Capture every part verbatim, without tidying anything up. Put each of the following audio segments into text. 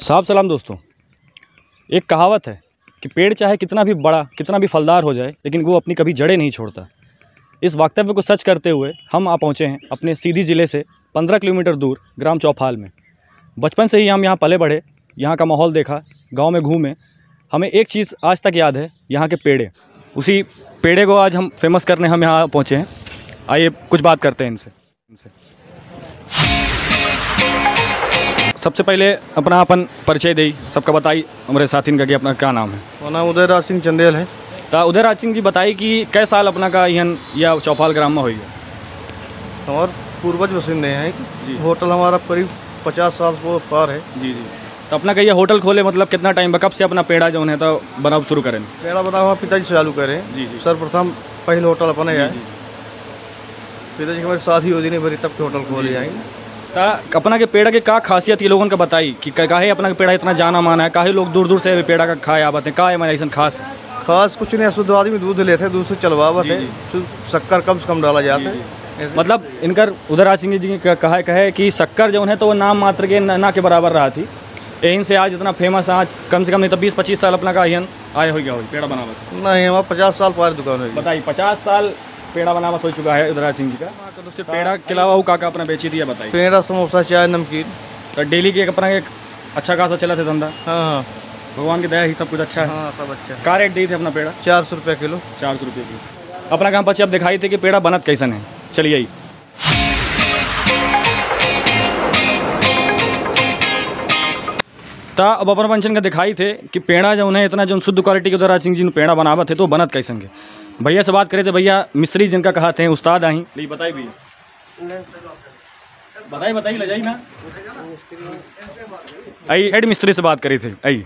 साहब सलाम दोस्तों। एक कहावत है कि पेड़ चाहे कितना भी बड़ा कितना भी फलदार हो जाए लेकिन वो अपनी कभी जड़ें नहीं छोड़ता। इस वक्तव्य को सच करते हुए हम आ पहुँचे हैं अपने सीधी ज़िले से पंद्रह किलोमीटर दूर ग्राम चौफाल में। बचपन से ही हम यहाँ पले बढ़े, यहाँ का माहौल देखा, गांव में घूमे। हमें एक चीज़ आज तक याद है, यहाँ के पेड़े। उसी पेड़े को आज हम फेमस करने हम यहाँ पहुँचे हैं। आइए कुछ बात करते हैं इनसे इनसे सबसे पहले अपना अपन परिचय दी, सबका बताई हमारे साथी का कि अपना क्या नाम है। मेरा नाम उदय राज सिंह चंदेल है। तो उदय राज सिंह जी बताई कि कै साल अपना का यहाँ या चौफाल ग्राम में हुई है। हमारे पूर्वज बसिंदे हैं जी। होटल हमारा करीब पचास साल को पार है। जी जी। तो अपना कहिए होटल खोले मतलब कितना टाइम कब से अपना पेड़ा जो है तो बनाव शुरू करें। पेड़ा बना हुआ पिताजी से चालू करें। जी जी। सर्वप्रथम पहले होटल अपने जाए, पिताजी हमारे साथ ही होती नहीं भरी तब के होटल खोले जाएंगे। तो अपना के पेड़ा के का खासियत ये लोगों का बताई कि काहे अपना के पेड़ा इतना जाना माना है, काहे लोग दूर दूर से पेड़ा का खाए आते हैं, का है ऐसा खास है? खास कुछ नहीं, शुद्ध आदमी दूध लेते हैं, दूध से चलवावत है, शक्कर कम से कम डाला जाता है। मतलब इनकर उदय राज सिंह जी का कहा कहे कि शक्कर जो है तो वो नाम मात्र के ना के बराबर रहा थी। यहीं से आज इतना फेमस, आज कम से कम नहीं तो बीस पच्चीस साल अपना का यहन आए हो गया हो पेड़ा बनावत। नहीं, हमारा पचास साल पार दुकान है। बताइए पचास साल पेड़ा बनावत हो चुका है उदय राज सिंह जी का। तो पेड़ा के अलावा वो काका अपना बेची दिया बताइए। पेड़ा, समोसा, चाय, नमकीन। तो डेली के अपना एक अच्छा खासा चला था धंधा। हाँ हाँ, भगवान की दया ही सब कुछ अच्छा है। हाँ सब अच्छा है। का रेट दी थे अपना पेड़ा? चार सौ रुपये किलो। चार सौ रुपये किलो। अपना काम बच्चे अब दिखाई थे कि पेड़ा बनत कैसन है। चलिए ही ता अब अपन पंचन का दिखाई थे कि पेड़ा जो उन्हें इतना जो शुद्ध क्वालिटी के उदय राज सिंह जी ने पेड़ा बनावत थे तो बनत कैसन के। भैया से बात करे थे, भैया मिस्त्री जिनका कहा थे उस्ताद आई नहीं बताई भैया बताई बताई ले जाई ना आई हेड मिस्त्री से बात करी थी आई।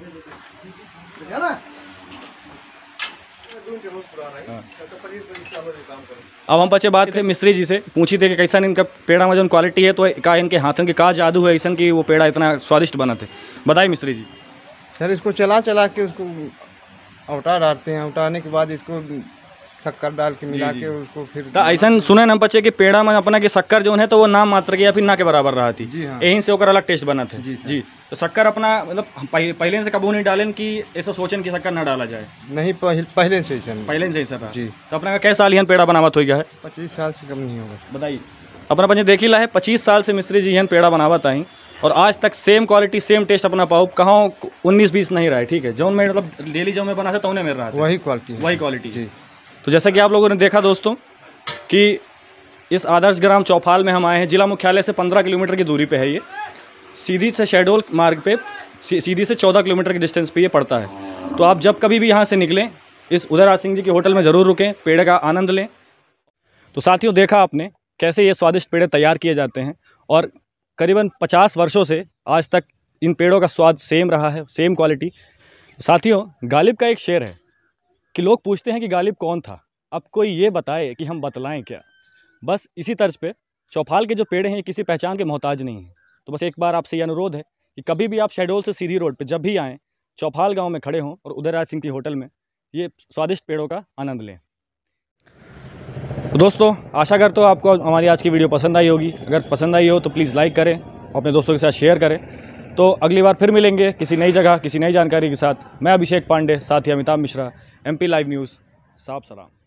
अब हम बच्चे बात थे मिस्त्री जी से, पूछी थे कि कैसा इनका पेड़ा में जो क्वालिटी है तो का इनके हाथों के का जादू है ऐसा कि वो पेड़ा इतना स्वादिष्ट बना थे। बताइए मिस्त्री जी। सर इसको चला चला के उसको औटा डालते हैं, औटाने के बाद इसको शक्कर डाल के मिला के उसको फिर तो ऐसा सुने ना बच्चे कि पेड़ा में अपना के शक्कर जो है तो वो नाम मात्र के या फिर ना के बराबर रहा थी। जी हाँ। यहीं से होकर अलग टेस्ट बना थे। जी, जी। तो शक्कर अपना मतलब पहले, पहले से कबू नहीं डालें कि ऐसा सोचें कि शक्कर ना डाला जाए? नहीं, पहले पहले से ही पहले से ही सर। जी। तो अपना का कैसा साल यहाँ पेड़ा बनावत हो गया है? पच्चीस साल से कम नहीं होगा। बताइए। अपना पंच देख ही ला है पच्चीस साल से मिस्त्री जी यहाँ पेड़ा बनावत आई और आज तक सेम क्वालिटी सेम टेस्ट अपना पाओ कहाँ उन्नीस बीस नहीं रहा है। ठीक है, जो मैं मतलब डेली जो मैं बना था तो उन्हें मिल रहा था वही क्वालिटी वही क्वालिटी। जी। तो जैसा कि आप लोगों ने देखा दोस्तों कि इस आदर्श ग्राम चौफाल में हम आए हैं। जिला मुख्यालय से पंद्रह किलोमीटर की दूरी पे है ये। सीधी से शहडोल मार्ग पे सीधी से चौदह किलोमीटर की डिस्टेंस पे ये पड़ता है। तो आप जब कभी भी यहाँ से निकलें इस उदय राज सिंह जी के होटल में ज़रूर रुकें, पेड़े का आनंद लें। तो साथियों देखा आपने कैसे ये स्वादिष्ट पेड़े तैयार किए जाते हैं और करीबन पचास वर्षों से आज तक इन पेड़ों का स्वाद सेम रहा है, सेम क्वालिटी। साथियों गालिब का एक शेर है कि लोग पूछते हैं कि गालिब कौन था, अब कोई ये बताए कि हम बतलाएं क्या। बस इसी तर्ज पे चौफाल के जो पेड़े हैं ये किसी पहचान के मोहताज नहीं हैं। तो बस एक बार आपसे ये अनुरोध है कि कभी भी आप शहडोल से सीधी रोड पे जब भी आएँ चौफाल गांव में खड़े हों और उदय राज सिंह की होटल में ये स्वादिष्ट पेड़ों का आनंद लें। तो दोस्तों आशा करता हूँ आपको हमारी आज की वीडियो पसंद आई होगी। अगर पसंद आई हो तो प्लीज़ लाइक करें और अपने दोस्तों के साथ शेयर करें। तो अगली बार फिर मिलेंगे किसी नई जगह किसी नई जानकारी के साथ। मैं अभिषेक पांडे, साथ ही Amitabh Mishra, M P live news. साहब सलाम।